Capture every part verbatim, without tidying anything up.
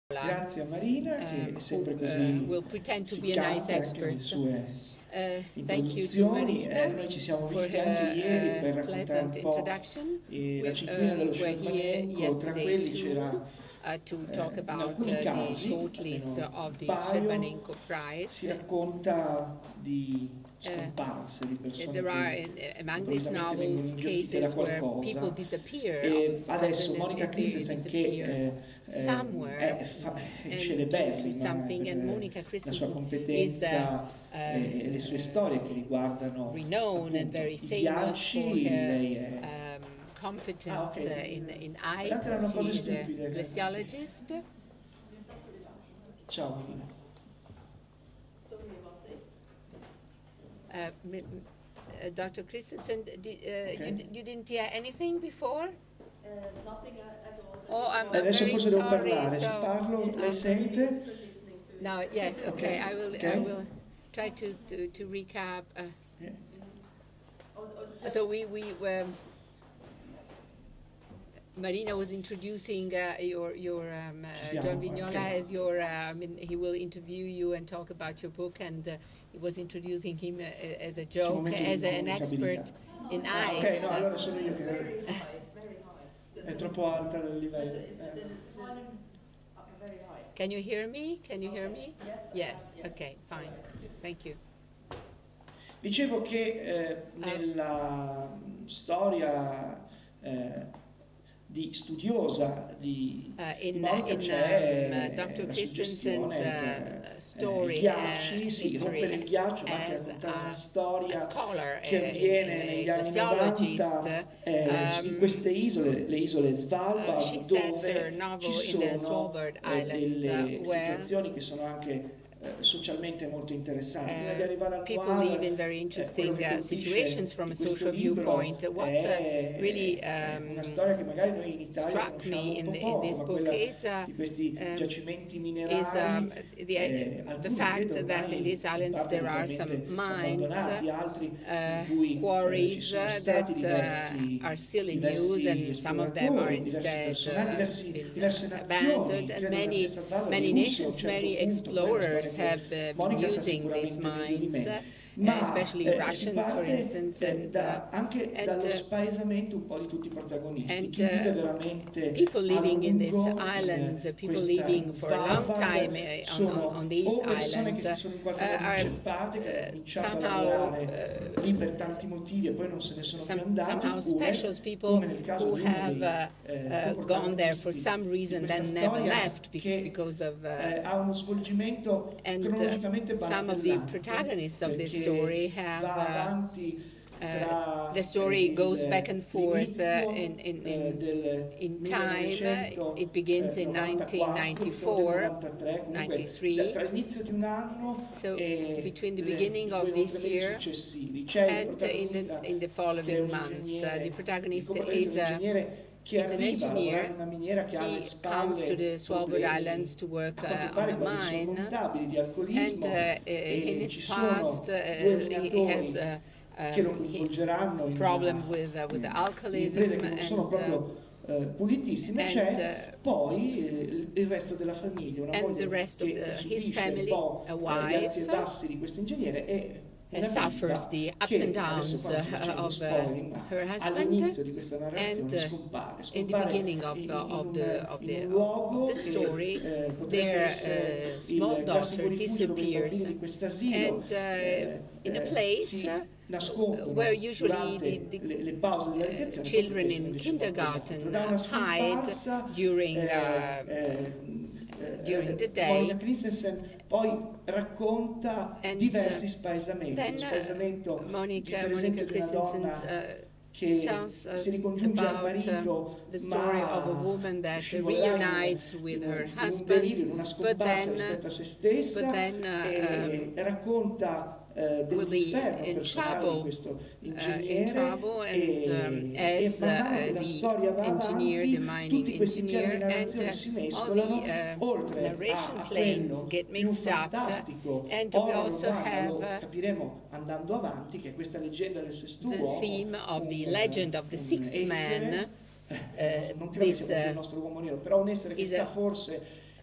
Grazie a Marina, che è sempre who così uh, will pretend to be a nice expert. sue Uh, thank you to introduzioni. Marina Eh, noi ci siamo for visti her anche ieri per uh, raccontare pleasant un po' introduction. eh, la We cinquina dello uh, were here Scerbanenco. Tra yesterday quelli too c'era uh, to eh, talk in about alcuni uh, the casi, shortlist almeno of un the paio, Scerbanenko si Prize. racconta di scomparse di Uh, persone there are che uh, among these improvvisamente vengono novels inghiottite da cases where qualcosa. people disappear E all of a adesso sudden Monica and they Christensen, che disappear eh, somewhere è, fa- è and due to celeberrima something, per and Monica la sua Christensen is competenza uh, e um, le sue uh, storie che riguardano renowned and appunto very i famous for ghiacci. her Lei è um, competence ah, okay. uh, in, in ice. Guardate, erano She cose is a stupide. glaciologist. Ciao Marina. Uh, m- m- uh, Doctor Christensen, di- uh, Okay. you, you didn't hear anything before? Uh, nothing at all. Oh, I'm, Eh, I'm Adesso very forse devo sorry. parlare. Se So, parlo, lei um, sente? now, yes, okay. Okay, I will. I okay. will try to to, to recap. Uh, Yeah. so we we were. Marina was introducing uh, your your um, uh, Ci siamo, John Vignola okay. as your. Uh, I mean, he will interview you and talk about your book, and uh, he was introducing him uh, as a joke, momento di as a, an comunicabilità. expert in Ah, ice. ok, no, allora sono io che Very high, very high. è troppo alta il livello. The, the, Eh. the volume are very high. Can you hear me? Can you hear me? Yes. Yes. Yes. Okay. Fine. Thank you. Dicevo che eh, nella mh, storia eh, di studiosa di, Uh, di in Monica in c'è um, uh, Doctor la Christensen's suggestione uh, che story, eh, i ghiacci, uh, sì, history rompere il ghiaccio, ma anche as raccontare a, una a storia scholar, che uh, avviene in- in negli a anni glaciologist, novanta eh, in um, queste isole, le isole uh, Svalbard, she sets her dove novel ci in the sono Svalbard eh, Islands, delle uh, where situazioni che sono anche eh, socialmente molto interessanti. Prima di Uh, arrivare al people noir, live in very eh, interesting quello che uh, colpisce situations from di a questo social libro viewpoint. What è uh, really è um, una storia che magari noi in Italia struck conosciamo me in, un the, po' in poco, this ma book quella is, uh, di questi um, giacimenti is minerari, um, the, eh, the alcuni fact credo that in ormai these in islands parte there are some totalmente mines, abbandonati, altri in uh, cui eh, ci quarries sono uh, stati that diversi, uh, are still in diversi use, and some of them are esploratori, diversi instead personaggi, uh, diversi, been diverse uh, nazioni. abandoned, and Credo nella many stessa Svalbard many i russi a un nations, certo many punto, poi è una storia explorers che have uh, been Monica sa using these sicuramente meglio di mines, me, uh, ma especially eh, si Russians, for parte instance, eh, and da- uh, anche and, dallo uh, spaesamento un po' di tutti i protagonisti. and Chi vive uh, veramente people a living in these lungo islands, in uh, people questa living for a long Svalbard time uh, on, sono on, on these o persone islands che si sono in uh, qualche modo are inceppate, che hanno uh, cominciato a somehow lavorare uh, lì per tanti motivi e poi non se ne sono più some, andati, somehow oppure, special people come nel caso who di uno have dei uh, eh, uh, gone there for coprotagonisti some di reason, questa then never storia, left be- che because of uh, eh, ha uno svolgimento and uh, cronologicamente some of the balzellante, protagonists of this perché story have va uh, avanti Uh, tra the story il- goes back and forth uh, l'inizio, in, in, eh, in, del in time. It begins in nineteen ninety-four, ninety-three. tra l'inizio di un anno So e between the le- beginning i of due this o tre mesi year successivi. C'è il and in protagonista the, in the che è following un months. Uh, ingegnere, the protagonist il coprotagonista is è un a ingegnere che is an arriva a engineer. lavorare in una miniera che ha alle He spalle comes to the Svalbard problemi, Islands to work a quanto uh, pare on a quasi mine, insormontabili di and alcolismo, uh, uh, e in ci his sono past uh, due he has minatori uh, che lo um, he- coinvolgeranno in problem una- with uh, with the in alcoholism imprese che non sono and, proprio uh, eh, pulitissime. and, C'è uh, poi eh, il- il resto della famiglia, una and moglie the rest of che the- his subisce family, un po' a eh, gli wife, alti e bassi di questo ingegnere e uh, una suffers bimba the ups che, and adesso downs qua non sto uh, facendo of uh, spoiling, ma her husband, all'inizio di questa and narrazione uh, scompare, in the scompare beginning of in, the in of un, the of in the un of luogo the che story, eh, potrebbe their essere uh, small il classico daughter rifugio dove i disappears, bambini di quest'asilo and uh, eh, in a eh, place si uh, nascondono where usually durante the, the le, le pause della uh, ricreazione, children potrebbe essere in invece kindergarten qualcos'altro. Da una hide scomparsa, during eh, uh, eh, eh, during the day. Monica Christensen poi racconta And, diversi uh, spaesamenti, then lo uh, spaesamento di, Monica per esempio, Monica di una donna Christensen's uh, che tells us si ricongiunge al about marito, uh, the story ma of a woman that scivolerà reunites in, with in, her in un husband, delirio, in una but scomparsa then, rispetto a se stessa, but then uh, e racconta eh, will be dell'inferno in personale di trouble, questo uh, ingegnere, in trouble, and um, e, as e man mano uh, che la the storia va engineer, avanti, the mining tutti questi piani engineer, di and narrazione si uh, all mescolano, the uh, oltre narration a, a planes quello get di un mixed up, fantastico and we horror also urbano, have lo uh, capiremo andando avanti, che è questa leggenda del sesto the uomo, theme of the un- legend of the un sixth essere, man. eh, Uh, non credo che this sia proprio il uh, nostro uomo nero, però un essere che is sta a- forse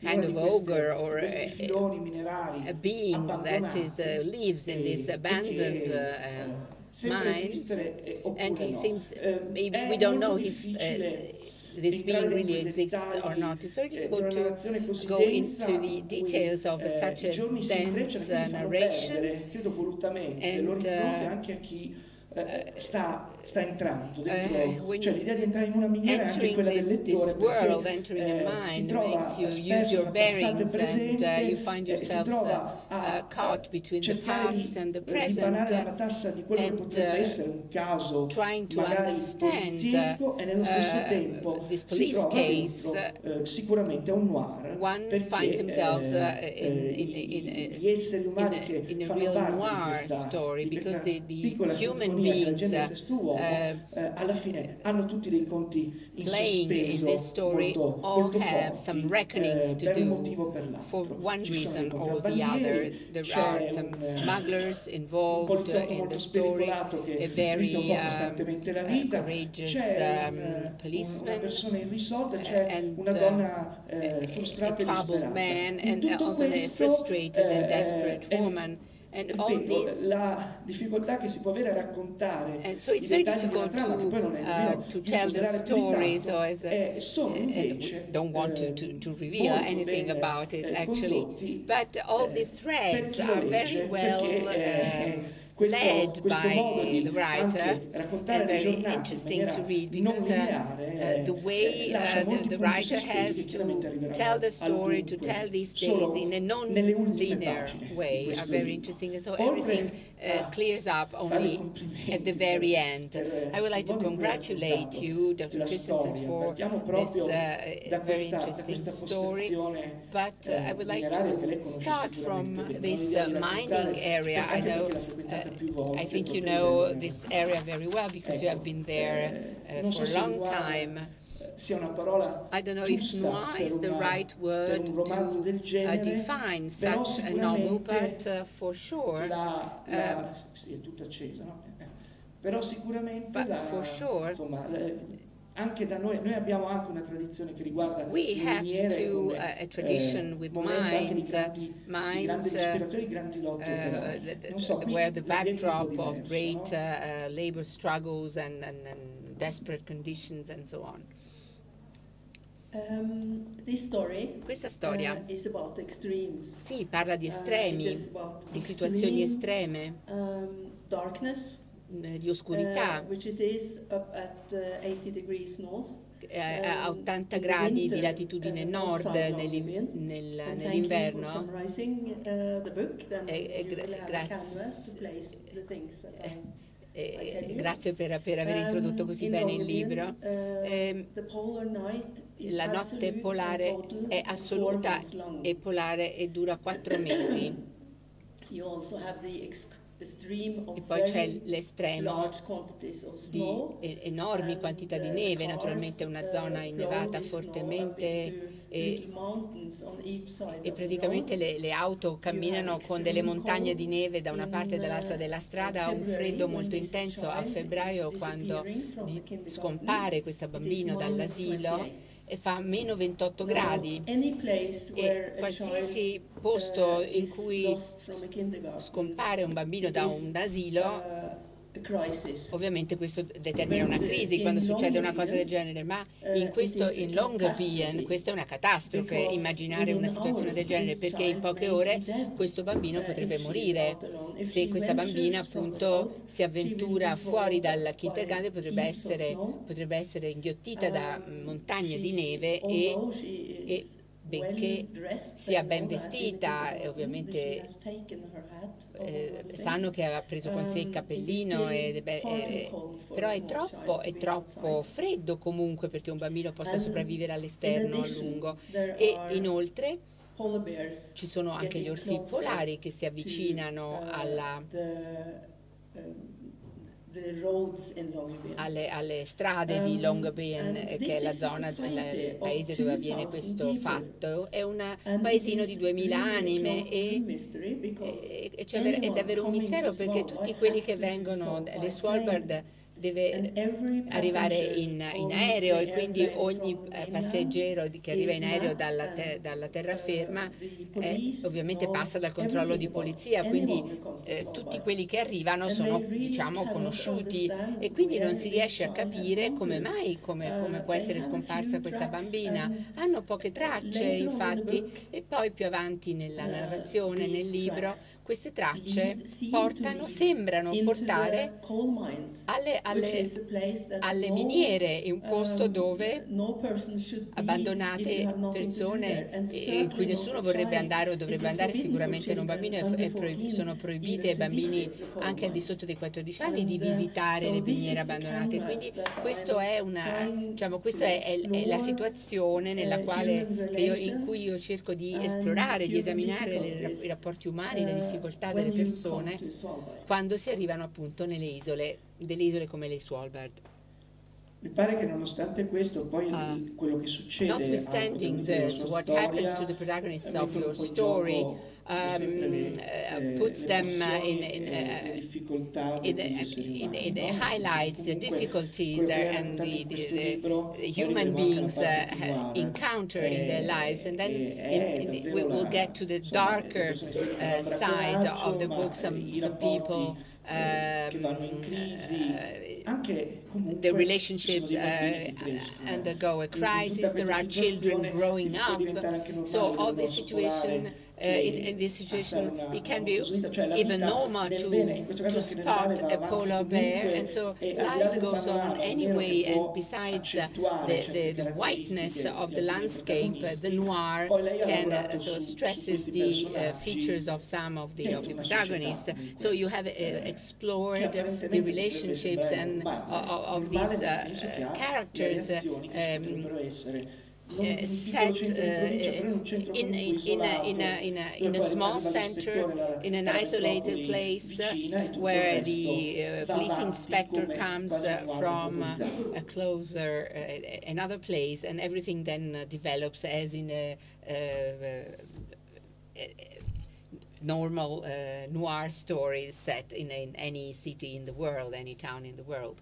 kind di of queste- ogre or questi a, filoni minerari a being that is, abbandonati uh, lives in e- this e abandoned che, uh, eh, uh, sembra mines, esistere eh, oppure and he no. seems, Eh, maybe è we don't molto know if uh, difficile this entrare being really dentro i exists or dettagli, not. It's very eh, di difficult una to narrazione così go densa into the in cui, details of eh, such i a giorni si intrecciano dense e quindi uh, fanno narration. perdere, credo volutamente, And, l'orizzonte uh, anche a chi eh, sta, sta entrando Uh, dentro, when cioè l'idea di entrare in una miniera è anche entering quella del this, this lettore world, perché entering eh, a si mine trova makes you use speso your tra passato e bearings, and presente, uh, you find eh, si yourselves uh, trova a uh, caught eh, between the cercare past di and the eh, present, dipanare la uh, matassa di quello che and potrebbe uh, essere un caso trying to magari understand poliziesco e nello stesso uh, tempo this si police trova case. dentro eh, sicuramente un noir One perché finds themselves uh, eh, in, eh, in, i- in, gli esseri in, umani a, che in a fanno real parte di noir questa, story, di because questa the, the piccola human sinfonia che è la beings genere uh, sest'uomo uh, eh, alla fine hanno tutti dei conti in playing in sospeso this story molto, all molto have forti some reckonings eh, to per un do motivo o per for l'altro. one Ci sono reason dei or the other. contrabbandieri, There c'è are some un, eh, smugglers un involved uh, poliziotto in molto the story, spericolato che a rischia un very po' um, costantemente la uh, vita, courageous c'è un, um, eh, un- una policeman, persona irrisolta, uh, c'è and una uh, donna a, eh, a frustrata e troubled disperata. man, In and uh, tutto also a questo, frustrated and eh, desperate è- woman. And all ripeto, these, la difficoltà che si può avere a raccontare and so i it's very dettagli della difficult trama, che to poi non è uh, nemmeno to giusto tell the svelare più di story. So tanto, as a, eh, sono and we invece don't want to, eh, to, to reveal molto anything ben, about it eh, actually, condotti, but all eh, these per threads chi lo are legge, very well perché eh, um, questo, led questo modo by di the writer, anche raccontare and le very giornate in interesting to maniera read, non because uh, lineare uh, the eh, way eh, lascia uh, the, molti the punti writer sospesi has che chiaramente to arriveranno tell the al story, to dunque tell these days solo in a nelle ultime non-linear pagine di way are questo very libro. interesting, and so Oltre everything uh, a clears up fare only complimenti at the very per- end. per I would like il to modo in cui ha congratulate raccontato you, Doctor la Christensen, storia. for Partiamo this proprio uh, da very questa, da interesting questa story, postazione but uh, eh, I would like mineraria che lei to conosce start sicuramente from bene, this ho l'idea uh, di mining raccontare, area. I anche know, perché l'ha frequentata più uh, volte, I think you proprio know vedendone. this area very well because you have Ecco, been there eh, uh, non for so a se long noir, time. eh, sia una parola I don't know if giusta noir per, is the una- right per word un romanzo to del uh, genere, define però such a novel, but sicuramente uh, for sure, la, uh, la, sì, è tutta accesa, no? Eh, però sicuramente but la, for sure, insomma, le- anche da noi, noi abbiamo anche una tradizione che riguarda we le have miniere to come uh, a tradition eh, with momento anche di mines, uh, grandi, di grande mines, uh, respirazione, di grandi lotti uh, operai. the- the- Non so, qui where the l'ambiente è un po' backdrop of diverso, great no? uh, uh, labor struggles and, and, and desperate conditions and so on. Um, this story Questa storia, uh, is about extremes. sì, parla di Uh, it estremi, is about di situazioni extreme, estreme, um, darkness, mh, di oscurità, uh, which it is up at uh, eighty degrees north. eh, a um, ottanta in the gradi di winter, latitudine uh, nord outside nell'in- Longyearbyen. nel- And thank you for nell'inverno. summarizing uh, the book. Then Eh, eh, you gra- will have a grazie. canvas to place the things that I, Eh, I tell you. grazie per, per aver introdotto Um, così in bene il Longyearbyen, libro. uh, Ehm, the polar night is La notte absolute polare and total è four assoluta months long. e polare e dura quattro mesi. You also have the ex- extreme of E poi c'è very l'estremo large quantities of di snow. e- enormi and, quantità di uh, neve, cars, naturalmente è una uh, zona plow innevata this snow up fortemente into e, little mountains on each side e of the praticamente road. le, le auto camminano con delle extreme montagne cold di neve da una in, parte e dall'altra uh, della strada, in ha un February freddo when molto this intenso a child febbraio is quando disappearing from di- the kindergarten. scompare questo It is bambino minus dall'asilo twenty-eight. e fa meno ventotto Now, gradi. any place where E a qualsiasi child, posto uh, in is cui lost from a kindergarten, scompare un bambino it da is, un asilo, uh, a crisis. ovviamente questo determina una But, uh, crisi in quando succede una cosa del Longyearbyen, genere, ma uh, in questo, it is a in Longyearbyen, catastrophe, questa è una catastrofe, because immaginare una within situazione del hours genere, this perché in child poche may ore be dead, questo bambino uh, potrebbe if she is morire. out alone. If Se she questa bambina ventures from the appunto boat, si she will avventura be fuori swallowed dal by kindergarten potrebbe heaps of essere, snow. potrebbe essere inghiottita da Um, montagne di she- neve e although she e is benché well dressed sia and ben all that in the vestita e kindergarten, ovviamente she has taken her hat, all eh, of those sanno things. che aveva preso con sé il Um, cappellino, it is ed è still be- far too eh, cold for però a è small troppo, child to è be troppo outside. freddo comunque perché un bambino possa And sopravvivere in all'esterno a addition, lungo. there E are inoltre polar bears ci sono anche gli getting orsi closer polari che si to, avvicinano uh, alla, the, um, the roads in Longyearbyen. alle, alle strade di Um, Longyearbyen, and eh, this che è la is a zona, society il, il of paese dove avviene two thousand questo people. fatto. È un And paesino it di is duemila really a anime closed e mystery because E- e c'è ver- è anyone davvero un coming mistero to perché Svalbard tutti quelli has che to do vengono so dalle by Svalbard plane. deve And every arrivare passenger in, in on aereo, the e quindi airplane ogni from eh, mainland passeggero di- che arriva in is aereo mapped dalla, te- and, dalla uh, terraferma the eh, police ovviamente knows passa dal controllo di everything about polizia, anyone quindi who comes to eh, tutti Svalbard. quelli che arrivano And sono, they really diciamo, cannot conosciuti, understand e quindi non where si this riesce a child has capire gone come to. mai, come, come Uh, può they essere have a scomparsa few questa tracks, bambina. and Hanno poche uh, tracce, later on in the infatti, book, e poi più avanti nella uh, narrazione, nel these libro, tracks queste tracce lead, seem to portano, lead sembrano into portare the coal mines, alle, which alle, is a place that alle no, miniere, in un posto um, dove no person should be if you abbandonate have nothing to do persone there, and eh, in cui certainly not nessuno a vorrebbe child. andare o It dovrebbe is andare, forbidden for sicuramente non children bambini, è- under è proib- fourteen sono proibite even ai to bambini visit the coal anche al di mines. sotto dei quattordici anni di And, uh, visitare so le this miniere is the abbandonate. canvas Quindi that questo I'm è una, trying diciamo, to questa è, è- è la explore, situazione nella uh, quale, human che io- in relations cui io cerco di and esplorare, di human esaminare le- difficulties, i rapporti umani, le uh, difficoltà when delle you persone come to Svalbard. quando si arrivano appunto nelle isole, delle isole come le Svalbard. Mi pare che nonostante questo, poi Uh, il- quello che succede al Notwithstanding protagonista della this, sua what storia happens to the protagonists eh, of mette un your po' in story gioco, come sempre, um, le, uh, le- puts le them uh, in, passioni in, e le uh, difficoltà it, degli esseri it, umani, it no? Nel senso che highlights the comunque difficulties quello uh, che viene and raccontato the, in questo the, libro, the poi human arriveremo anche alla beings parte più uh, noir, encounter in their lives, and then eh, in, è in, davvero we will la- get to the insomma, le darker persone si dedicano uh, al side bracconaggio, of the ma, book. eh, Some, i some rapporti, people eh, che vanno in um, crisi, uh, anche comunque the ci sono relationships dei bambini che uh, crescono. undergo a Quindi con crisis, tutta there questa are children situazione growing può up. diventare anche normale, So all devono this situation, assaporare uh, in, che in this passare situation, una, it can una be cosa vita, cioè la even vita normal nel to, bene, in questo caso to anche nel male spot va a avanti polar bear, comunque, and so e al di là life del goes on panorama, è vero anyway, che può and besides uh, accentuare the, certe the, the whiteness caratteristiche of di the alcuni landscape, uh, the protagonisti. noir Poi lei ha can uh, lavorato so su, su stresses questi the uh, personaggi features of some of the, of dentro the una società protagonists. comunque, So you have uh, eh, che explored the apparentemente potrebbe relationships sembrare and normale, of, of normale these nel senso che uh, ha characters le reazioni che um, potrebbero essere non Uh, in un set piccolo centro di provincia, però in un centro uh, in, comunque in, in, a, isolato, in, a, in, a, dove in a poi small arriva center, l'ispettore da- in an dalla isolated metropoli place uh, vicina e tutto where il resto the uh, va police avanti inspector come comes quasi uh, una from uh, metropolitana. a closer, uh, another place, and everything then uh, develops as in a, uh, uh, normal uh, noir stories set in, in any city in the world, any town in the world.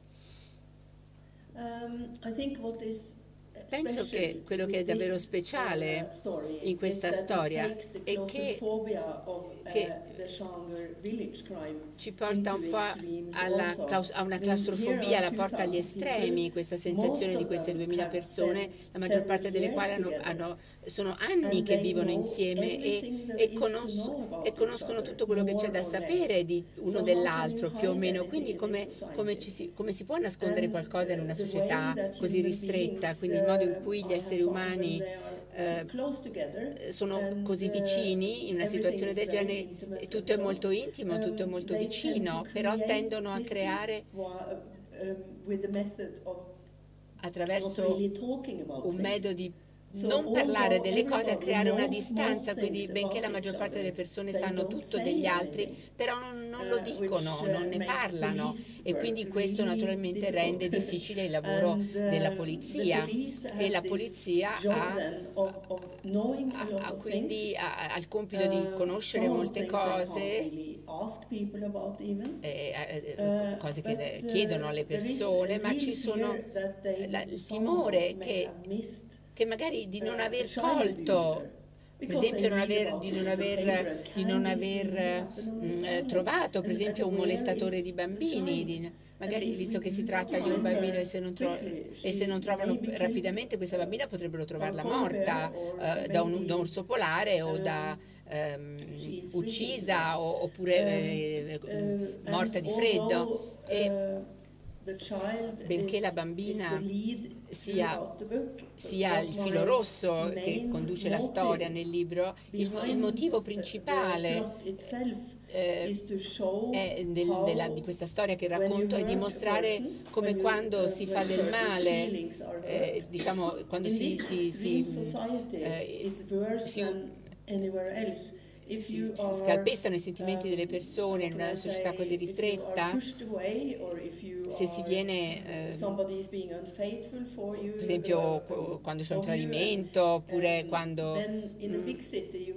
Um, I think what is Penso special che quello che è with davvero this, speciale uh, story in questa is that it storia takes the è che, claustrophobia of, uh, che the genre village crime ci porta un into po' extremes alla also. claus- a una I mean, here claustrofobia, are la porta agli two thousand estremi, people, questa sensazione most di of queste them duemila have persone, spent la maggior parte delle several quali hanno, years hanno- sono anni and che they vivono know insieme e, everything there e, is to conos- know about e each conoscono other, tutto quello che c'è more da or sapere less. di uno So how dell'altro, can you più o hide meno. anything Quindi in come, this come, society? ci si, come si può nascondere And, qualcosa in una uh, the società way that così human ristretta? beings, Quindi il modo in uh, cui I gli have esseri found when umani they are eh, too close together, sono and, così uh, vicini in una everything situazione is del very genere, intimate e and tutto è close. molto intimo, tutto è Um, molto they vicino, tend to però create tendono a distance creare wa- um, with the method of not attraverso really talking about un things. metodo di So non parlare although delle cose, a everybody creare una knows distanza, most quindi things benché la about maggior each parte delle other, persone they sanno don't tutto say degli altri, anything, però non, non lo uh, dicono, which, uh, non ne makes parlano, police e quindi work questo really naturalmente difficult. rende difficile il lavoro And, uh, della the polizia, police e has la this polizia job ha, then of, of knowing a ha- lot ha of quindi things. ha, ha il compito di Uh, conoscere some molte things I can't cose, really ask people about even. eh, eh, Uh, cose che but, uh, chiedono alle there is persone, a ma ci real sono fear that they la- il somehow timore may che, have missed, che magari di non uh, aver the child colto, abuser. per Because esempio non they read aver, about di it non in the aver, paper and di non can this really aver happen on mm, this eh, island? trovato per And- esempio and un where molestatore is di the bambini, child? di- magari And if visto we che si do tratta not di un find bambino her e se non, tro- quickly, e se she non trovano may become, rapidamente questa uh, bambina, potrebbero trovarla a polar morta bear or eh, da un, maybe, da un orso polare o um, da ehm, she's uccisa freezing o- oppure eh, Um, uh, morta and di freddo. although, E uh, the child benché is- la is bambina the lead sia, throughout the book, sia what il my filo rosso che main conduce la motive storia nel libro, il, mo- il behind motivo the- the principale plot itself eh, is to show è del- how della- di questa storia che when you racconto è hurt a dimostrare person, come when you, quando uh, si when fa a del person's male, feelings are eh, hurt. diciamo quando In si, this si, si, extreme society, eh, it's worse si- than anywhere else. If si, you si are, scalpestano i sentimenti delle um, persone in how can una I società say, così if you are ristretta, pushed away or if you se si are, viene, eh, somebody is being unfaithful for you, per esempio uh, qu- quando c'è un of you, tradimento, oppure and quando then in a mm, big city you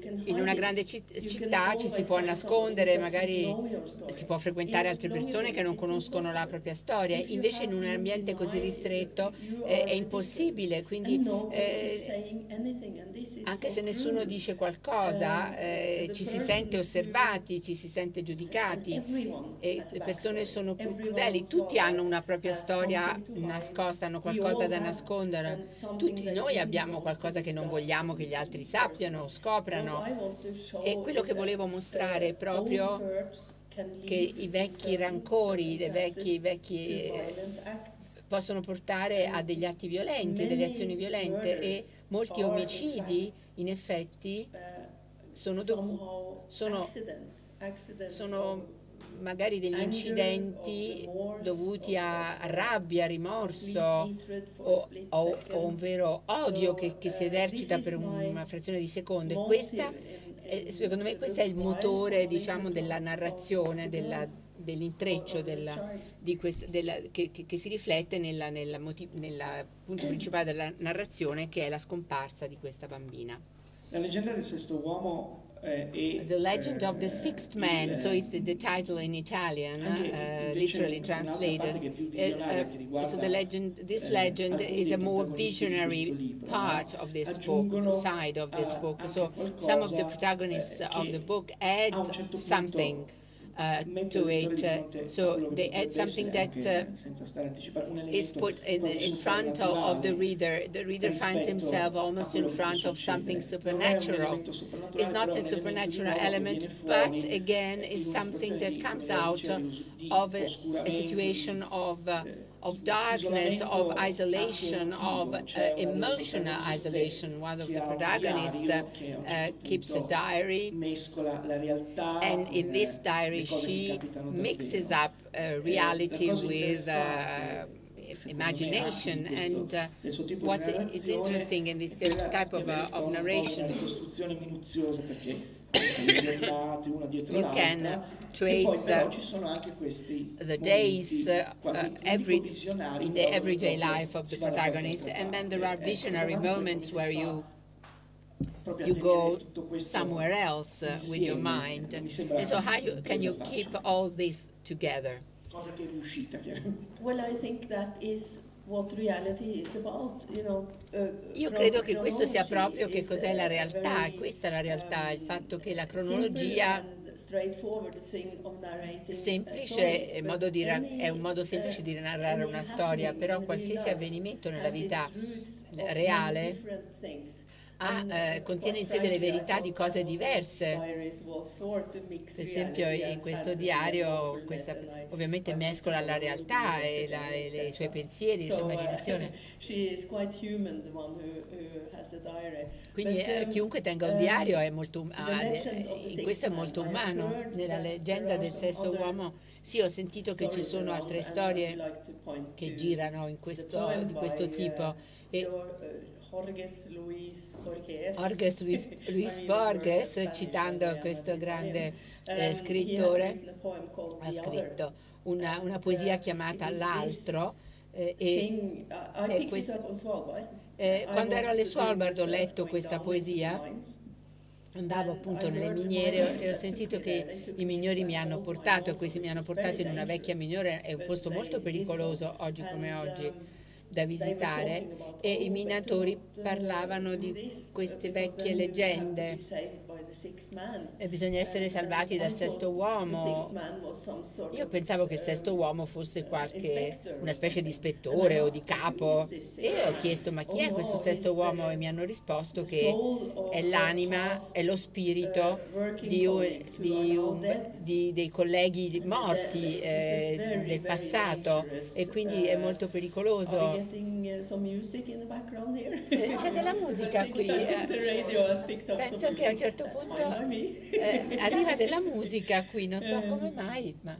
can in una hide grande it. citt- You can città ci si always può find nascondere, somebody who magari doesn't know your story. si può frequentare In altre Long persone che non Village, it's conoscono la propria impossible. storia, If you invece in have un been ambiente così denied, ristretto you eh, are è the impossibile, victim. quindi And nobody is eh, saying anything, and this is anche so se nessuno cruel. dice qualcosa, Uh, eh, the ci si persons sente who- osservati, ci si sente And giudicati everyone e has a le persone backstory. sono più Everyone crudeli, who's tutti father hanno una propria has storia something to hide. nascosta, hanno We qualcosa all da have, nascondere, and something tutti that noi we abbiamo want qualcosa to che non discuss vogliamo che gli altri personally. sappiano o What scoprano. I want to show E quello is che that, volevo mostrare è uh, proprio old hurts can lead che i in vecchi certain rancori, le vecchi, circumstances vecchi to eh, violent acts. possono portare a degli atti violenti, delle azioni violente e molti are in omicidi fact, in effetti uh, sono, dovu- somehow sono, accidents, accidents of sono magari degli anger, incidenti of remorse, dovuti of- a of rabbia, complete rimorso hatred for a o, split o- o second. un vero odio So, che, che si uh, esercita this per is my una frazione di secondo e motive questa, in- è- in secondo me the questo è il while motore, following diciamo, the della plot of narrazione, the della- girl dell'intreccio, or the della, child. di quest- della- che, che- che si riflette nella, nella moti- nella punto principale della narrazione, che è la scomparsa di questa bambina. La leggenda del sesto uomo eh, è The Legend eh, of the Sixth Man, il- so is the, the title in Italian, Anche uh, invece literally un'altra parte translated. che è più Uh, visionaria, uh, che riguarda, so the legend, this eh, legend alcuni is dei a more protagonisti di visionary questo libro, part no? of this book, Aggiungono, side of this eh, book. anche So qualcosa, some of the protagonists eh, of che the book a un add certo punto something uh, mette to il lettore it. di uh, fronte a so quello che they add potrebbe something essere, that anche uh, senza stare a anticipare, un is elemento put in, quasi in front of, of the soprannaturale reader. The reader finds rispetto himself a almost quello in che front può of something succedere. Non è un supernatural. elemento soprannaturale, It's not però è a un elemento di supernatural nuovo che element, viene fuori, but again eh, is in una something situazione that di, comes come out dicevo, di of a, a oscuramento, situation di, of, uh, eh, of di darkness, of isolamento isolation, anche of emotivo. uh, C'è una delle emotional protagoniste isolation. One of che the ha un protagonists diario uh, che a un uh, certo keeps a punto diary, mescola la realtà and con in this eh, diary le cose che she capitano mixes davvero. up uh, Eh, reality la cosa with interessante, uh, secondo me, imagination, anche di questo- and uh, del suo tipo what's di it- it's narrazione interesting in this è quella type di of, avere uh, of un po' narration. una ricostruzione minuziosa, perché le giornate una dietro You l'altra, can e trace, poi però uh, ci sono anche questi the momenti days uh, quasi uh, non every dico visionari, in the però everyday proprio life of the si va da qualche protagonist, altra and then parte. there are Ecco, visionary davanti a come moments si where fa you proprio a you tenere go tutto questo somewhere else uh, with your insieme, mind. mi sembra And so how you, can you un'impresa keep facile. all this together? Cosa che è riuscita, chiaramente. Well, I think that is what reality is about, you know. uh, Io chron- credo che questo sia chronology proprio che is cos'è a la realtà, very, questa è la realtà, il um, fatto che la simple cronologia and straightforward thing of narrating a semplice story, è, but modo di ra- any, è un modo semplice uh, di narrare any una storia, happening però in qualsiasi real life avvenimento nella has its vita roots of many reale different things. ha, And, eh, uh, contiene in quite sé delle frankly, I verità di thought cose Moses' diverse. diaries was for to mix Per esempio reality in and questo fantasy diario and awfulness, questa, and I- ovviamente I mescola la was realtà told e, to la- do e it, le- i suoi et cetera. pensieri, la sua So, uh, immaginazione. she is quite human, the one who, who has a diary. Quindi But, eh, um, chiunque tenga un um, diario è molto um- the ha de- legend of the in sixth questo è man, molto I have umano. heard Nella that leggenda there are del some sesto other uomo, sì, ho sentito che ci stories sono around, altre and I storie would like to point che to girano in the questo, poem di questo by, tipo. uh, E Geor- uh, Jorges Luis Borges. Borges, Luis, Luis I mean, Borges, Spanish, citando I am questo an grande Italian. eh, Um, he has scrittore, written a poem called ha The scritto Other. una, una And, poesia uh, chiamata it is L'altro eh, e Thing, I, I e picked it questo- up on Svalbard. eh, I quando was ero alle doing Svalbard ho research letto going questa down into the poesia, mines. andavo And appunto I nelle heard the miniere miners e ho that sentito took me there. che They took i me minori to mi an hanno old portato, mine e questi mi also, hanno which is portato in very una vecchia dangerous. miniere, è un But posto they molto did so. pericoloso oggi come And, oggi um, da they were visitare, talking about, e oh, i better minatori not, uh, parlavano do di this, uh, queste because vecchie then you have to leggende be saved by the sixth man. e bisogna essere And, salvati um, dal I sesto thought the uomo. sixth man was some sort Io of, pensavo che il sesto um, uomo fosse uh, qualche, inspector una or specie di something. ispettore And I o di asked, "Who capo, is this e sixth ho man?" chiesto ma chi Oh è questo no, sesto it's, uomo, uh, e mi hanno risposto the che soul of è our l'anima, past, è lo spirito uh, working di, un- colleagues who di are now un- dead. di- dei colleghi And morti that- that is eh, a very, del very passato, dangerous, e quindi è uh, molto Are pericoloso. we getting uh, some music in the background here? Eh, c'è della musica I think qui, that eh. the radio has picked up Penso some che a un music. certo That's punto fine by me. eh, arriva della musica qui, non so Eh. come mai, ma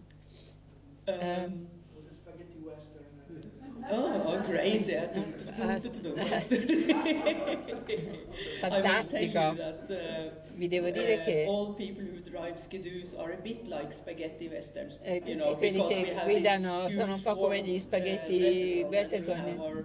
Um, ehm, oh, great! Yeah. Ah, fantastico. Vi devo dire che all people who drive skidoos are a bit like spaghetti westerns. Eh, you tutti know, quelli because che we have guidano these sono un huge po' come warm, gli uh, spaghetti dresses on western that we con- have our,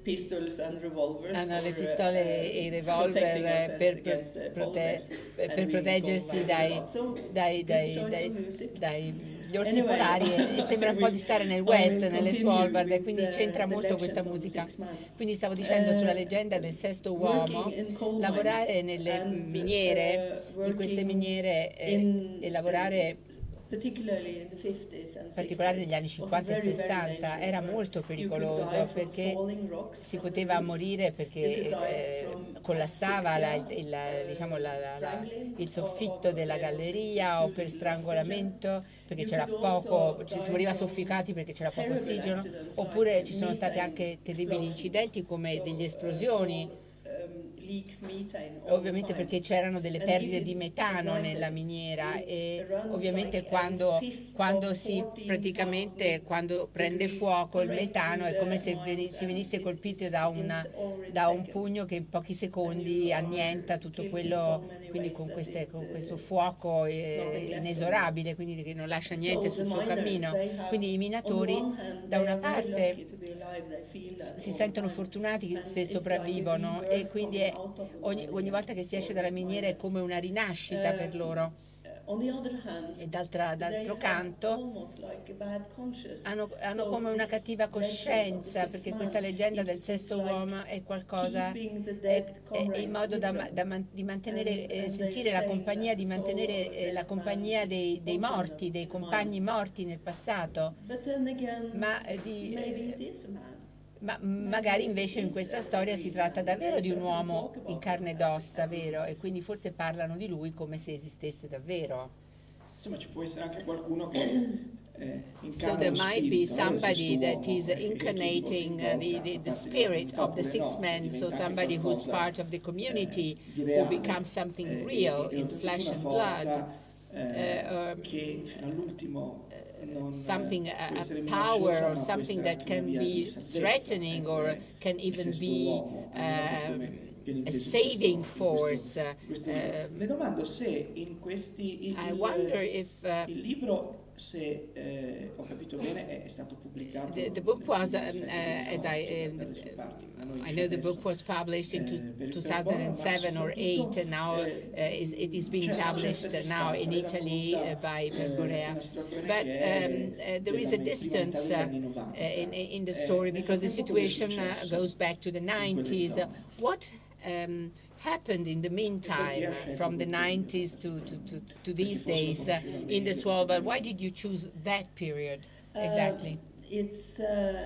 pistols and revolvers hanno le for, pistole uh, e i revolver protecting ourselves per, per, against, uh, prote- polar bears. per And we go proteggersi back dai, a lot. So, dai, good dai, choice dai, of music. dagli orsi Anyway, polari e, e sembra un po' di stare nel I West, will nelle continue Svalbard, e with quindi the- c'entra the molto questa legend of the musica. six man. Quindi stavo dicendo Eh, sulla leggenda del sesto Working uomo, in coal lavorare mines nelle and, miniere, uh, in queste working miniere eh, in e lavorare particularly in the fifties and in particolare sixties, negli anni was cinquanta e very, very sessanta dangerous, era where molto you could die pericoloso from perché falling rocks si from the poteva roof. morire You perché could die eh, from collassava la- il, asphyxia, il- diciamo, la- la- la- strangling, il or- soffitto or della there was galleria o too per little strangolamento perché You c'era could also poco, ci die si moriva from soffocati perché c'era poco terrible ossigeno, accidents oppure like ci sono stati methane anche terribili explosions. incidenti come So, degli uh, esplosioni, coal, um, leaks methane all the ovviamente time. perché c'erano delle And perdite if di it's metano ignited, nella miniera it e runs ovviamente like a quando, fist quando of si praticamente fourteen thousand quando prende degrees fuoco il straight metano è through come the se mines veni- si and venisse it- colpito it's da, una, against all in da un seconds. pugno che in pochi And secondi you annienta are tutto killed in quello, so many quindi ways con, that queste- it, con uh, questo fuoco it's nothing eh, left inesorabile, quindi che non lascia niente So sul the suo miners, cammino. they have- Quindi i on the minatori one hand, da they una are very parte lucky to be alive, they feel that si all sentono the time. fortunati And se it's sopravvivono like a e rebirth quindi coming è- out of the ogni, mine ogni volta che si esce for dalla the miniera è miners. come una rinascita per Um, loro. On the other hand, E d'altra- they d'altro have canto almost like a bad conscience. hanno, hanno So come una this cattiva legend of the coscienza six perché man, questa leggenda del it's- sesto it's like uomo è qualcosa keeping the è, dead è comrades in modo with da, ma- them. da man- di mantenere And- eh, and sentire they la say compagnia, that di the mantenere soul of eh, a la dead compagnia man dei, is dei watching morti, them dei in the compagni mines. morti nel passato, But then again, ma, eh, di, maybe eh, it is a man. ma magari invece in questa storia si tratta davvero di un uomo in carne ed ossa, vero? E quindi forse parlano di lui come se esistesse davvero. Insomma, ci può essere anche qualcuno che eh, So incarna there lo might be spirito, no, del somebody sesto that uomo, is e- e che incarnating porta uh, the, in the, volta, the fa parte spirit della of the comunità, six oppure men, no, so diventa anche somebody who's qualcosa, part of the community eh, di who reale, becomes something eh, real e- e in oltretutto flesh una and forza, blood, eh, uh, um, che fino all'ultimo non, something, eh, a, può essere a minacciosa, power ma or può something essere that anche una can via di be salvezza, threatening ecco, or è can il even sesto be uomo, almeno um, come viene a inteso in saving questo- in questo- force. in questo libro. um, Le domando se in questi il, I wonder if uh, il libro, se eh, ho capito bene, è, è stato pubblicato the, the book was, um, nel uh, as I, um, dalle sue parti, ma noi I know the adesso, book was published in eh, two- per- per two thousand seven or eight, and now uh, eh, is, it is being c'è una published certa now in distanza, Italy era uh, by voluta, eh, Borea. una situazione But che è um, uh, there is della a prima distance metà uh, degli anni novanta. uh, in, in the Eh, story nel because the frattempo cosa è situation uh, successo goes back to the in quelle nineties. zone? What um, happened in the meantime, ha scelto from the quel nineties to, to, to, to these days uh, in the Svalbard? Why did you choose that period exactly? Uh, it's, uh,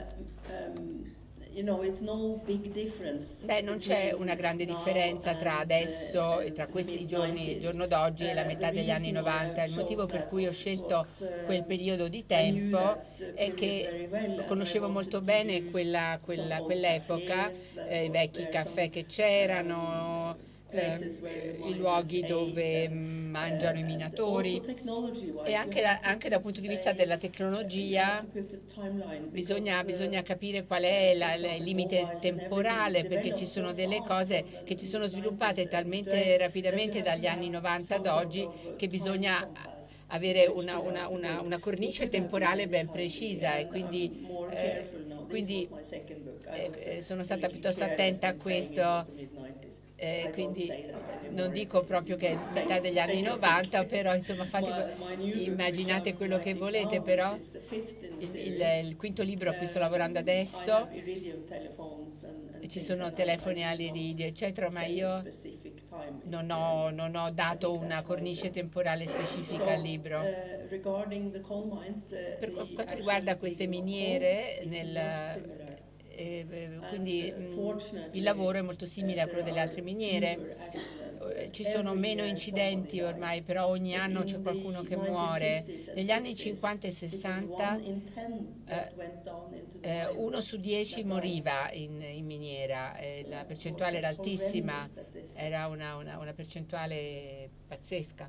um, you know, it's no big difference. Beh, non c'è between una grande now differenza tra and, adesso uh, e tra the questi giorni, il mid-nineties. giorno d'oggi e la Uh, metà the degli anni reason why novanta. I Il motivo chose per that cui ho was- scelto was, uh, quel periodo di I knew tempo that, uh, è period che very well, and conoscevo I molto wanted to bene use quella, some quella- old quell'epoca, cafes that eh, i was vecchi there, caffè some, che c'erano, um, places where eh, the i miners luoghi ate, dove uh, mm, mangiano i uh, minatori. also technology-wise, E you anche, have la- to anche dal punto di vista say, della you have tecnologia to put a timeline bisogna, because, uh, bisogna capire qual è la- for la- il example, limite mobiles and temporale, everything perché ci developed sono so delle fast cose from the che si sono nineties sviluppate and talmente today rapidamente that you have dagli to anni have novanta ad some oggi sort of che time bisogna compass, avere which una, we una- have to una- do. una cornice We could have temporale done ben it precisa e and quindi, I'm more eh, careful now. This quindi was my second book. I eh, was, eh, uh, sono stata really piuttosto careless attenta a in saying it questo. was the mid-nineties. Eh, I don't quindi say that anymore. non dico proprio che è metà degli anni novanta, però insomma fate, My- my new book, immaginate which quello I'm che writing volete, now, però which is the fifth in the il, series, il- il quinto libro a cui sto um, lavorando I adesso, have iridium telephones and- and e ci things sono like that. telefoni I all'iridio, don't eccetera, ma set a io specific time. non ho, non ho dato una cornice temporale specifica al libro. uh, regarding the coal mines, uh, Per the quanto riguarda actual queste digging of miniere, coal is nel- much similar. eh, eh, And, quindi uh, mh, fortunately, il lavoro è molto simile a uh, quello there delle altre are miniere. fewer accidents. Eh, Ci sono Every meno year incidenti somebody ormai, dies. però ogni But anno in c'è the qualcuno che nineteen muore. fifties and Negli anni sixties, cinquanta e it was sessanta one in ten that eh, went down into the eh, mine. uno su dieci That moriva in, in miniera, eh, So la that's percentuale era also altissima, horrendous statistics. era una, una- una percentuale pazzesca.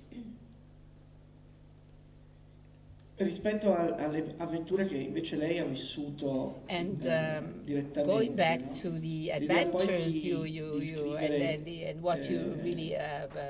Rispetto a- alle avventure che invece lei ha vissuto And eh, um, direttamente, going back no? to the L'idea poi adventures di- you, you, di you and, scrivere, and, the, and what you eh, really have uh,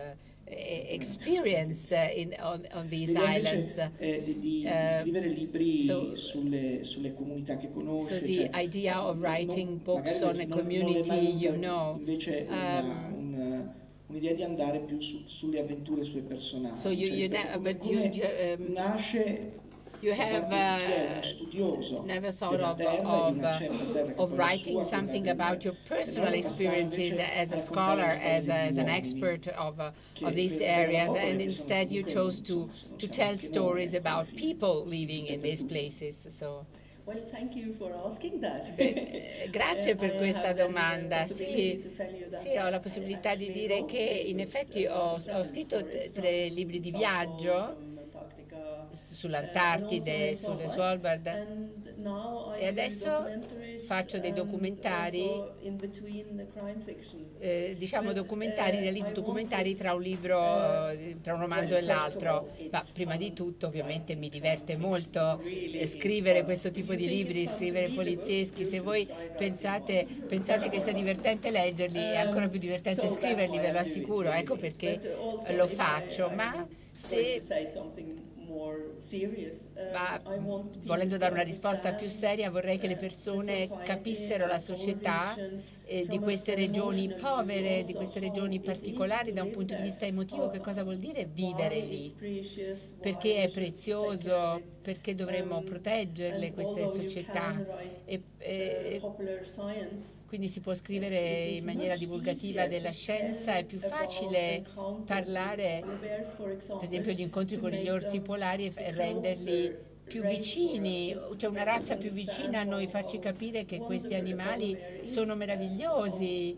eh, experienced uh, in, on, on these L'idea islands. invece è di, di, di Uh, scrivere libri so- sulle, sulle comunità che conosce. So the cioè, idea of non- writing books magari on a non- non le community mai avuta you know. Invece una- Um, un- un'idea di andare più su- sulle avventure sui personaggi. So you- cioè, you rispetto ne- a come, but you- come you, um, nasce You da have parte di chi è uno uh, studioso never thought della of, terra e di of, una uh, certa terra che of poi è la writing sua, quella something del- about your e personal poi passare experiences invece as a a scholar, raccontare as, a, storie as di an uomini expert of, uh, che of these per- per areas, loro and che sono instead you comunque, chose to, insomma, to siamo tell anche noi, stories ecco, about alla fine. people living in these Tutti. places. So. Well, thank you for asking that. Eh, Grazie Eh, per I questa have then the domanda. possibility Sì, to tell you that sì, ho la I possibilità di actually dire wrote che three in books, effetti uh, ho, ho travel scritto stories t- tre from libri di South Pole, viaggio from Antarctica, s- sull'Antartide, sulle Svalbard. and now I E do adesso documentaries faccio dei and documentari, also in between the crime fiction. eh, diciamo But, documentari, uh, realizzo I documentari wanted, tra un libro, uh, eh, tra un romanzo well, e first of l'altro, all, it's ma prima di fun tutto ovviamente mi writing diverte crime molto fiction. Really eh, it's scrivere fun. questo If tipo you di think libri, it's fun to scrivere read a book, polizieschi. you Se should voi try writing pensate, one. pensate che sia divertente leggerli, è ancora più divertente Um, so that's scriverli, why ve I lo do it, assicuro, really. ecco perché But also lo if I- faccio, I'm ma going se to say something more serious, uh, Ma I want people volendo dare una to risposta più understand, seria, vorrei che le uh, persone the society capissero la and all società regions eh, di from a- queste from regioni emotional povere, view di also, queste how regioni it is particolari to da un live punto di there, vista emotivo, how- che cosa vuol dire why vivere it's lì, precious, why perché we è should take care of prezioso, it. perché dovremmo Um, proteggerle and queste although you società. can write, E, uh, e popular science, quindi si può scrivere it is in maniera much divulgativa easier della to scienza, è tell più about facile encounters parlare, with polar bears, for example, per esempio, gli incontri to con gli make orsi them polari e f- e closer renderli più vicini, rainforest, c'è una razza più vicina a noi, farci capire che questi animali sono meravigliosi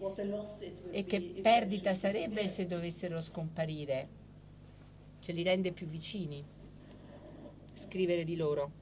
e che perdita sarebbe se dovessero scomparire. Ce li rende più vicini, scrivere di loro.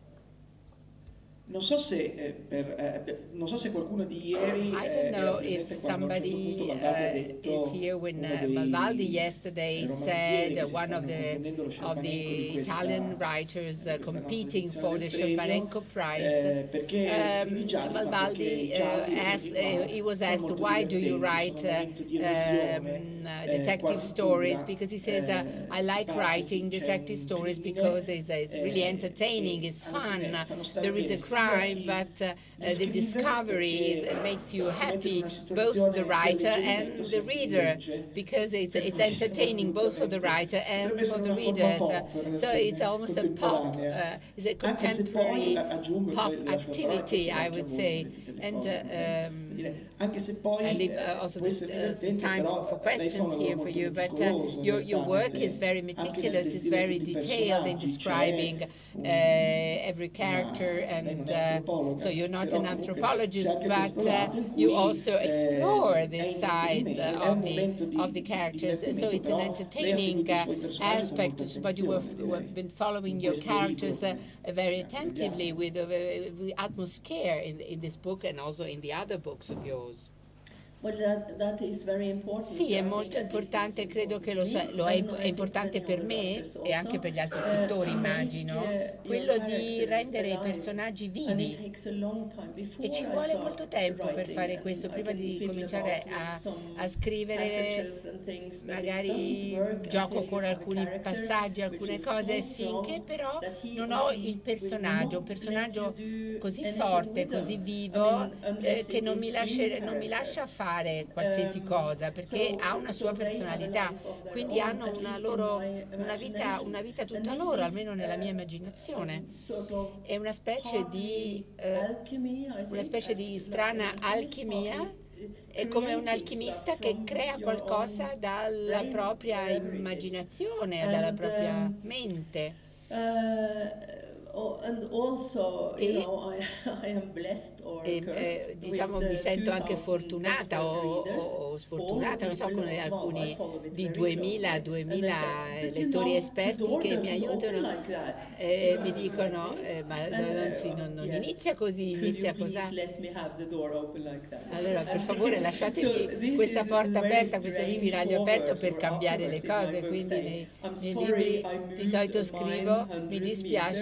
Non so se, eh, per, eh, per- non so se qualcuno di ieri I eh, don't era know presente if quando a un certo somebody punto Valvaldi ha uh, detto is here when uno uh, dei Valvaldi yesterday romanzieri said che uh, si one stanno of the contendendo lo of sciarpamenco the di questa- Italian writers di uh, questa competing nostra for the edizione del Sciarparenko premio, Prize. eh, perché scrivi Um, gialli, ma perché Valvaldi i uh, gialli, come asked, dico, uh, he was sono asked molto why do you divertenti, write sono un uh, momento di evasione, um, uh, eh, detective quasi stories, pura, because he says uh, eh, I si like parte, writing sì, c'è detective un stories crimine, because it's, it's really eh, entertaining, e it's alla fun, fine fanno stare there is a bene sia crime, chi but uh, li uh, the scrive, discovery perché is, it makes you ti mette in happy, una both situazione the di writer alleggerimento and the sia chi reader, legge, because it's, per it's cui entertaining both for the assolutamente writer and potrebbe for essere the una forma readers. pop, So it's almost a pop, contemporanea, uh, it's a anche se poi contemporary aggiungo, e pop poi lascio la parola activity, a I chi would vuole say. sapere delle And cose, uh, per um, dire, anche se poi I leave eh, uh, also può this, essere uh, some divertente, time però for, for lei fa un questions lavoro here for molto you, but uh, meticoloso in your, your realtà work nelle- is very anche nel meticulous, is descrivere very tutti i detailed in personaggi, describing c'è uh, un- every character, una- lei and non è uh, antropologa, so you're not però an comunque anthropologist, c'è anche but questo lato in uh, cui, you also eh, explore è this side intrattenimento, uh, è un of the momento di- of the di characters. So divertimento, it's an però lei ha entertaining seguito i suoi uh, personaggi con aspect, molta but you have, attenzione, you have direi, been following in your questo libro, characters uh, come very anche attentively vediamo. with, uh, with utmost care in, in this book and also in the other books of yours. Well, that, that is very important. Sì, è I think molto at least importante, it's credo che lo, sa- important lo for è, me, imp- and è I think importante many per other me writers e anche also, per gli altri uh, scrittori, to make, immagino, uh, your quello di characters rendere i alive. personaggi And it vivi. takes a long time before E ci I vuole start molto tempo per writing, fare and questo, I prima can di fiddle cominciare about with a, some a scrivere, passages and things, but it magari doesn't work gioco until you con have a alcuni character passaggi, which alcune is cose, so finché strong però that he non or ho she il will personaggio, un not personaggio let you do così anything forte, with them. così I vivo, mean, eh, unless che it non is mi, in lascia, non mi character. lascia fare qualsiasi Um, cosa, perché so- ha una so sua they have a personalità, life of their quindi own, hanno at una least in loro my una vita, imagination. una vita And tutta this loro, is, almeno nella mia uh, immaginazione. um, sort of È una specie di, partly eh, alchemy, I una think, specie di uh, strana like an alchimia. partly, uh, È come un creating alchimista stuff che from crea your qualcosa own dalla brain, propria wherever it is. immaginazione, And, dalla propria um, mente. Uh, oh, and also, you E- know, I, I am blessed or E, cursed eh, diciamo with, mi uh, sento anche two thousand fortunata o, readers, o- o sfortunata, non so, all con people as well. I alcuni follow it di very duemila closely. duemila And they say, "But you lettori know, esperti the door che mi doesn't open aiutano like that." e mi dicono eh, ma And, non, non uh, si- non- non yes. inizia così, Could inizia you please così. let me have the door open like that? Allora, per And favore, so lasciatemi this questa is porta very aperta, questo strange spiraglio aperto forwards per or cambiare le afterwards in my cose. book Quindi saying, nei, "I'm nei sorry, libri I di moved solito mine scrivo, mi one hundred dispiace, meters,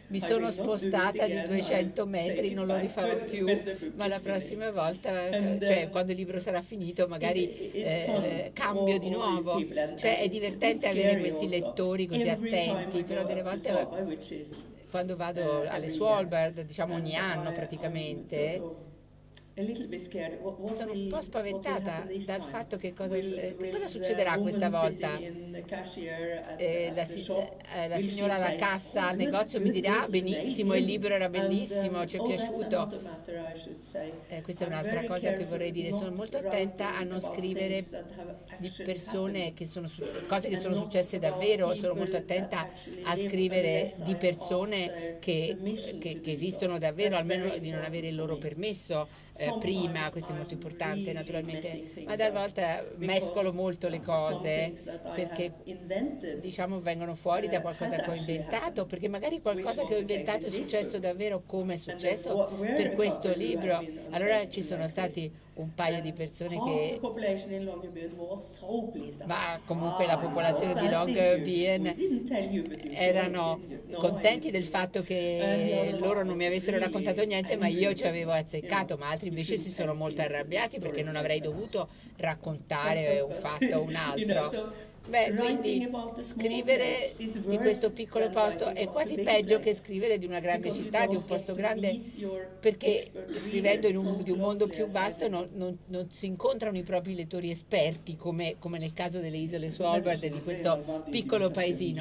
mi I sono will not do it spostata di again. duecento I'll metri, take non it lo back rifarò when- più, when the book ma la is prossima finished. volta, eh, And, cioè uh, quando il libro sarà finito, magari It- it's eh, fun, cambio all- di all these nuovo. people, and- Cioè and è it's a divertente bit avere scary questi also. lettori così Every time attenti, I però go delle up to volte Saba, which is, quando vado uh, alle every Svalbard, year, diciamo ogni and anno I- praticamente, I'm sort of a little bit scared. What- what sono un will- po' what will spaventata happen this dal time? fatto che cosa, Will- eh, che will cosa the succederà woman questa sitting volta. in the cashier at- Eh, at la, the si- shop, eh, la will she signora alla say, cassa "Oh, al good, negozio mi good, dirà good, benissimo, nailed il him." libro era And, bellissimo, um, ci è oh, that's piaciuto. another matter I should say. Eh, questa è I'm un'altra very cosa che careful vorrei dire, sono not molto attenta a writing non about scrivere things that have di actually persone happened. che sono su- cose che And sono not successe about davvero, sono molto people that attenta actually a live scrivere unless I di have persone asked their che, permission che- to che do so. esistono davvero, That's almeno very di non avere il important loro for me. permesso eh, Sometimes prima, questo è molto I'm importante really naturalmente, messing things ma delle up volte because mescolo molto le some cose things that I perché have invented, diciamo vengono fuori da uh, qualcosa has che ho actually inventato, happened, perché magari qualcosa which che ho was the case inventato è in this successo book. davvero come è And then successo what- were per a questo couple who libro. have been Allora unfaithful ci sono like stati this. un paio di And persone half che the population in Longyearbyen was so pleased. ma comunque la Ah, popolazione you di know that, didn't you? Longyearbyen We didn't tell you, but you saw it, erano didn't you? No, I contenti didn't del see fatto it. che And the other loro half non mi was avessero really raccontato niente, ma angry io ci with avevo me. azzeccato, You know, ma altri you invece si shouldn't sono tell molto people arrabbiati these perché non stories avrei like that. dovuto raccontare un fatto o un You know, altro. so Beh, writing quindi about the small scrivere place is di worse questo piccolo than posto writing è about quasi the big peggio che place. scrivere di una grande Because you città, di un don't get posto to grande, meet your perché expert scrivendo in readers un, so di un mondo closely più as I vasto did. non, non- non si incontrano i propri lettori esperti, come, come nel caso delle isole Svalbard e di questo piccolo paesino.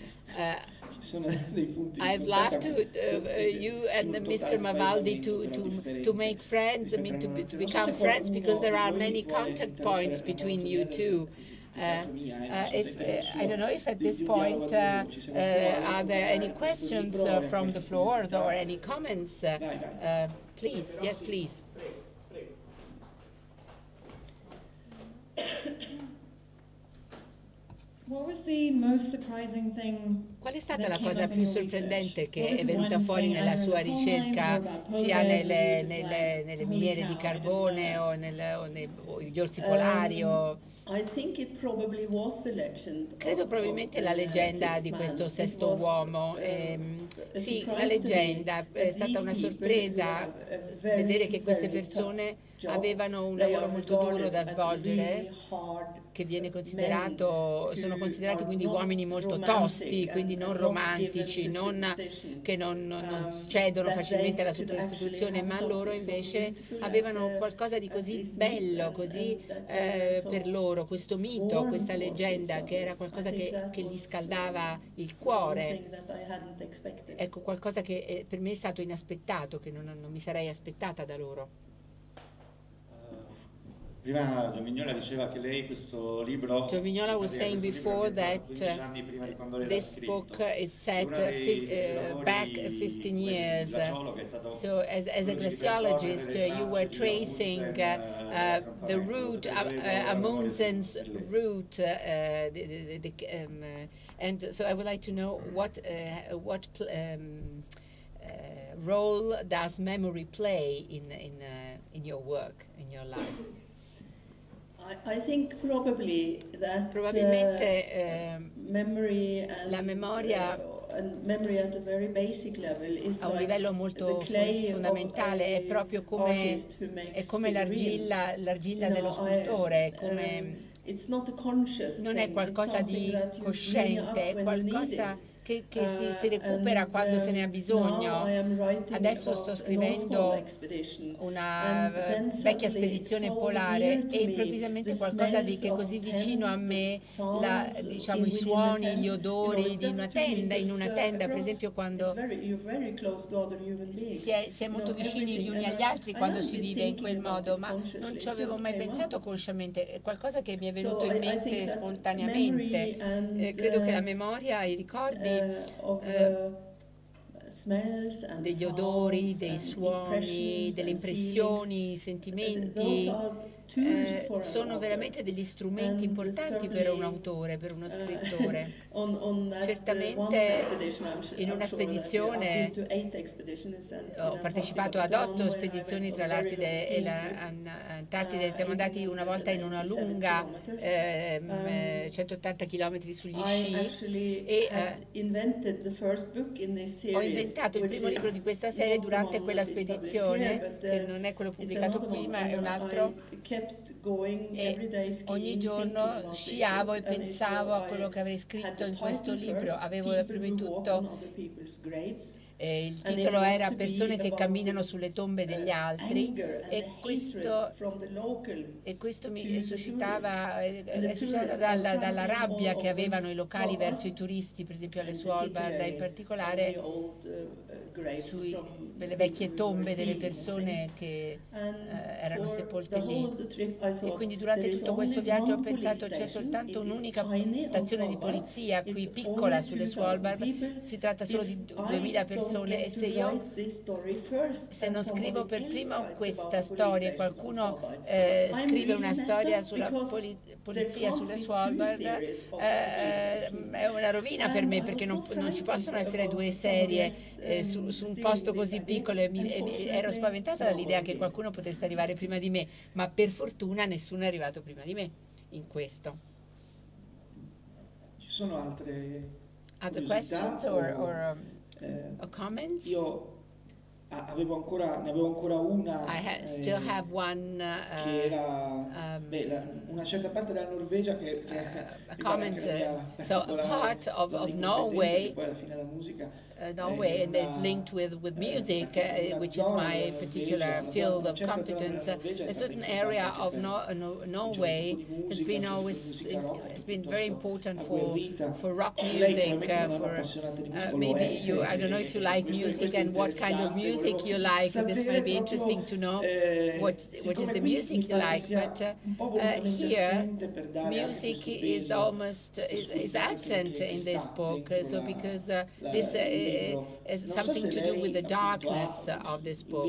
Eh, Ci sono dei punti di I'd love to, uh, uh, you and mister Mavaldi to, to, to make friends, I mean to be- to become friends, because there are many contact points between you two. Uh, uh, if, uh, I don't know if at this point uh, uh, are there any questions uh, from the floors or any comments? Uh, uh, please, yes, please. What was the most surprising thing? Qual è stata that la came cosa up in più your research? sorprendente che What was è the venuta one fuori thing, nella either in sua the coal mines ricerca, or about polar sia bears, where nelle, you just nelle- like, nelle holy miniere di cow, I didn't carbone know. o, nel, o nei, o gli orsi polari? o... I think it probably was the legend Credo of- probabilmente of la the leggenda sixth di man. questo It sesto was, uomo. uh, ehm, a sì, surprise la to me leggenda è that stata these una people sorpresa who have a very, vedere che queste very persone tough job, avevano un they lavoro are molto duro regarded da as svolgere, really hard che viene men considerato, sono who considerati are quindi not uomini molto romantic tosti, and- quindi and non not romantici, given to non, superstition. che non, non- non Um, cedono that facilmente alla they could superstizione, actually ma have loro something so invece beautiful avevano as, uh, qualcosa di as così this myth bello, and- così and that they were eh, so per loro, questo mito, warm questa towards leggenda each che era other. qualcosa I think che, that che gli was, scaldava um, il cuore. something that I hadn't expected. Ecco, qualcosa che eh, per me è stato inaspettato, che non, non mi sarei aspettata da loro. Prima Giovignola diceva che lei questo libro, Giovignola was saying questo libro before è ambientato that quindici uh, anni prima di quando lei l'ha this scritto. book is set Uno uh, dei fi- suoi uh, lavori back fifteen come years. glaciologo è stato So as, as a quello di glaciologist, ripercorrere uh, le you were tracce di tracing uh, Amundsen, uh, eh, the Campamento, route, lo uh, sapevo, uh, la memoria Amundsen's per lei. route, uh, the, the, the, the, um, uh, and so I would like to know what uh, what pl- um, uh, role does memory play in in uh, in your work, in your life? I, I think probably that Probabilmente uh, ehm, memory and, la memoria uh, and memory at a very basic level is a un like livello molto the clay fon- fondamentale, of è proprio come, artist who makes è come figurines. l'argilla, l'argilla You dello know, I- scultore, è come, um, it's not a conscious non è thing, qualcosa it's something di that you bring cosciente, è up when you need qualcosa it. che, che si, si Uh, recupera and, quando se ne ha um, bisogno. now I am writing Adesso about sto a scrivendo North Pole expedition. una And eh, then vecchia suddenly spedizione so polare dear to e me improvvisamente the qualcosa di smells che è of così a vicino a tent, me, the la- sounds diciamo in- i within the suoni, tent. gli You know, odori it's di just una two tenda, in meters, una uh, tenda per across. esempio It's quando very, you're very close to other human beings. si è, si è You molto know, vicini gli everything. uni And agli I- altri I quando haven't si been vive in thinking quel about modo, it ma consciously, non it ci avevo just mai came pensato up. consciamente, è qualcosa che mi è So venuto in I- I mente think that spontaneamente. memory and, Eh, credo che la uh, memoria, i ricordi uh, of eh, uh, smells and degli odori, sounds dei and suoni, impressions delle and impressioni, i feelings, sentimenti, those are tools eh, for an sono author. veramente degli strumenti And importanti per un autore, per uno Uh, scrittore. on, on that, uh, one Una expedition, I'm, su- in I'm una sure that you- spedizione I've been to eight expeditions and in ho partecipato Antarctica, ad but the otto one where I spedizioni went tra on a very l'Artide long e skiing la trip, An- Antartide. uh, Siamo andati una volta in una lunga ehm, Um, centottanta chilometri sugli I sci actually e had eh, invented the first book in this series, ho inventato il which primo is libro di questa serie not the durante one quella that is published spedizione, here, but, che uh, non è quello it's pubblicato another qui, one. ma è And un altro. I kept going E every day skiing, ogni thinking giorno about this sciavo book, e and it pensavo was- a quello I che avrei had scritto the in questo title libro. first, Avevo People prima di Who Walk tutto on Other People's Graves. eh, il And it titolo was era to be Persone che about camminano the, sulle tombe degli uh, altri, anger and e the questo, hatred from the locals e questo to mi the suscitava, tourists. eh, And the eh, suscitava tourists dalla, are dalla trampling rabbia all che avevano over i locali Svalbard, verso i turisti, per esempio alle and Svalbard in particularly particolare, on the old, uh, uh, graves sui, from per le people vecchie who were tombe delle receiving persone things. che And eh, erano for sepolte the whole lì. of the trip, I E thought, quindi durante there is tutto questo only viaggio ho one pensato police c'è station, soltanto it is un'unica tiny on stazione di Svalbard, polizia qui it's piccola only sulle two thousand Svalbard, people. si tratta solo If di I duemila don't persone, get e to se io write this story first se and non scrivo somebody per else prima writes questa about the police storia e station on qualcuno Svalbard, eh, I'm scrive really una messed storia up sulla because poli- there polizia can't sulle be two Svalbard, series of eh, police è una rovina per And me, I perché was non, so non ci possono frightened essere due about somebody serie else, eh, um, su, su un stealing posto this così idea. piccolo, e, mi, e mi- ero Unfortunately, spaventata no dall'idea one che did. qualcuno potesse arrivare prima di me, ma per fortuna nessuno è arrivato prima di me in questo. Ci sono altre Other curiosità questions or, o, or, um, eh, or comments? io a- avevo ancora, ne avevo ancora una I ha- eh, still have one uh, che uh, era um, beh, la- una certa parte della Norvegia che, che uh, a mi pare comment. anche la Uh, mia so a particolare part of, zona of di competenza, Norway, che poi alla fine la musica uh, Norway, and it's linked with, with music, uh, which is my particular field of competence. A certain area of no, no, Norway has been always has been very important for for rock music. Uh, for uh, maybe you, I don't know if you like music and what kind of music you like. This might be interesting to know what what is the music you like. But uh, uh, here, music is almost is, is absent in this book. Uh, so because uh, this uh, has something to do with the darkness of this book.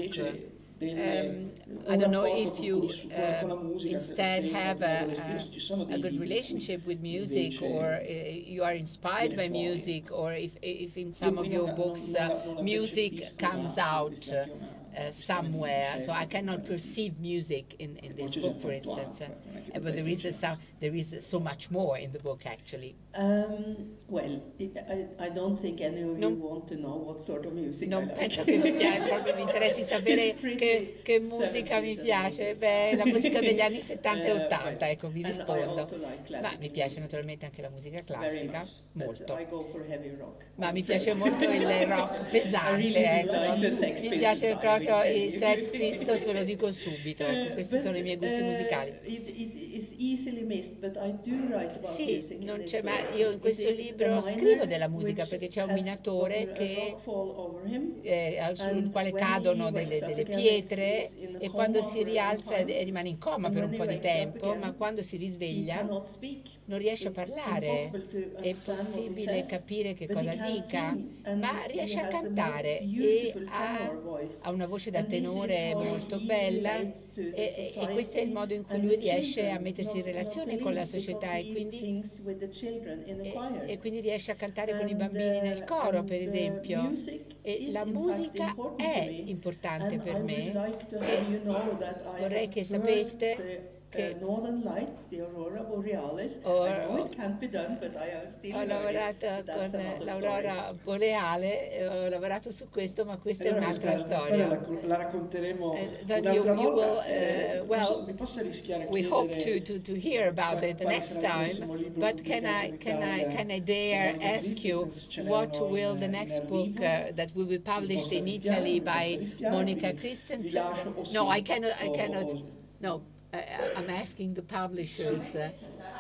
Um, I don't know if you um, instead have a, a, a good relationship with music, or uh, you are inspired by music, or if, if in some of your books uh, music comes out uh, uh, somewhere. So I cannot perceive music in, in this book, for instance. Uh, but there is, a, some, there is so much more in the book, actually. Um, well, I, I don't think any of you Non- want to know what sort of music I Non like. penso che mi pia- proprio mi interessi sapere It's pretty che, che musica mi seventies and piace. eighties. Beh, la musica degli anni settanta e Eh, ottanta, ecco, vi and I rispondo. also like Ma classical mi piace music. naturalmente anche la musica Very classica, much, but molto. I go for heavy rock. Ma mi I'm piace afraid. molto il rock I pesante, really do ecco. like the Sex Mi Pistols, piace I proprio will i tell Sex you. Pistols, ve lo dico subito, ecco, questi But, sono i miei gusti uh, musicali. It, it is easily missed, but I do write about Sì, music in non this c'è, ma book. io in It questo is libro a miner scrivo della musica which perché c'è un has minatore gotten a che rock fall over him, eh, al- sul and quale when cadono he delle, wakes up delle again, pietre, he's in a e coma quando si for a long rialza time, e rimane in coma and per un when po' he di wakes up tempo, again, ma quando si he risveglia cannot speak. non riesce a It's parlare. impossible to È understand what he impossibile says, capire che but he cosa can dica, sing, and ma he riesce a has the most cantare e beautiful ha, tenor voice. ha una voce da And this is tenore how molto he bella, relates to the e, e society questo è il modo in cui and lui the riesce a children, mettersi in not- not relazione the con la least società, because e he quindi sings with the children in the e, choir. e quindi riesce a cantare con i And, bambini nel uh, coro, and, per uh, esempio. music E is la in fact musica important è to me, importante and per I me, would like to e have you know that I vorrei have che heard sapeste the, che uh, Northern Lights, the Aurora Borealis. Or- I know it can't be done, but I am still ho learning, lavorato but that's con another l'aurora boreale, e ho lavorato su questo, ma questa è Allora un'altra questa storia. la, la racconteremo Eh, then un'altra you- you volta. will, eh, uh, non well, so, mi posso rischiare a We hope to, chiedere to, to hear about quale- it the quale next sarà il time, prossimo libro but can pubblicato I, in can I, Italia can I da dare Monica ask you Christensen? Ce n'è what uno will in- the in next arrivo. book uh, that will be published posso in rischiare, Italy mi posso by rischiare, Monica vi- Christensen? vi lascio, o No, sì, I cannot, I o- cannot, o- no, I, I'm asking the publishers. Uh,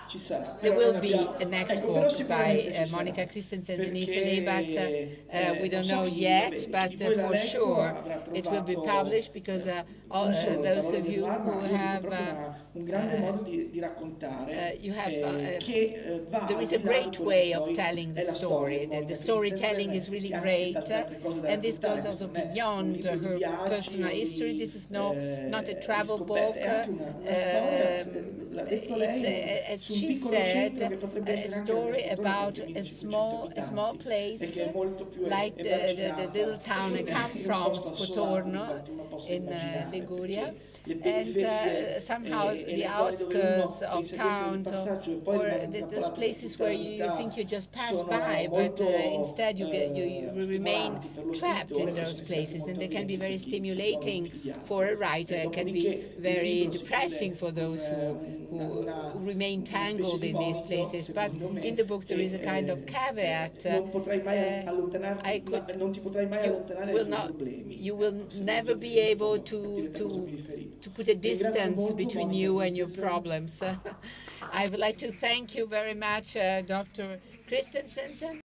ci sarà. There Però will non be abbiamo- an next ecco, però book sicuramente by ci uh, sarà. Monica Christensen in Perché, Italy, but uh, eh, uh, we non don't so know chi- yet, vabbè, but chi uh, poi l'ha for letto sure avrà it will be trovato, published because uh, all, non uh, solo le those parole of di you Edoardo, who ma io dico have proprio uh, una- un grande uh, modo di, di raccontare uh, you have, eh, uh, che eh, va there al is di a là di great quello way che of poi telling the è la storia story. di The, the Monica storytelling Christensen, is really che ha anche great, tante altre cose da and this raccontare. goes also Questo non è un beyond libro di her viaggi personal o di, history. This is no, eh, not a di travel scoperte, book. è anche una, una storia, Um, l'ha detto it's, lei, uh, as su un she piccolo said, centro che potrebbe a essere anche story una about a millecinquecento small, a small abitanti, place e che è molto più like the, the, the emarginata little town I in come un from, posto assolato di Spotorno, quanto uno possa in uh, immaginare, Liguria, perché le and periferie uh, somehow e, e the le zone dove uno outskirts pensa of di essere di towns, passaggio e or, poi or rimane the, those intrappolato per places tutta where la you vita, think you just pass sono by, but molto, uh, instead you get you, you eh, remain stimolanti per lo trapped scrittore, in those possono essere places, molto and they can be avvienti very per chi si trova stimulating più di altri. for a writer, E it can be dopodiché il very libro si depressing chiude for con, those eh, who, una- who una- remain una specie tangled di in these monito, places. But secondo me, in the book there che, is a kind of eh, caveat. non potrai mai uh, allontanarti, I could, ma non ti potrai mai you allontanare will dai tuoi not, problemi. you will Ecco, se never non be fino in able fondo, to, capirete a cosa mi to, riferivo. to put a Ringrazio distance molto between Monica you and your Christensen. problems. I would like to thank you very much, uh, Doctor Christensen.